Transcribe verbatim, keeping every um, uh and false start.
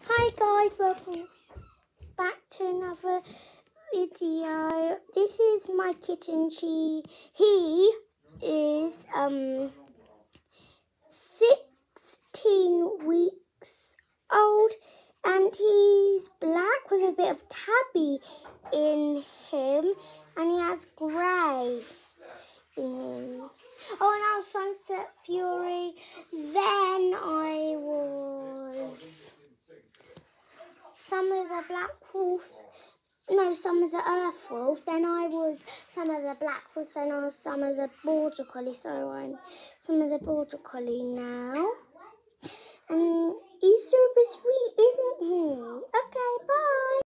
Hi guys, welcome back to another video. This is my kitten. She, he is um sixteen weeks old, and he's black with a bit of tabby in him, and he has grey in him. Oh, and I was Sunset Fury. Then I was some of the black wolf. No, some of the earth wolf. Then I was some of the black wolf. Then I was some of the border collie. So I'm some of the border collie now. And he's super sweet, isn't he? Okay, bye.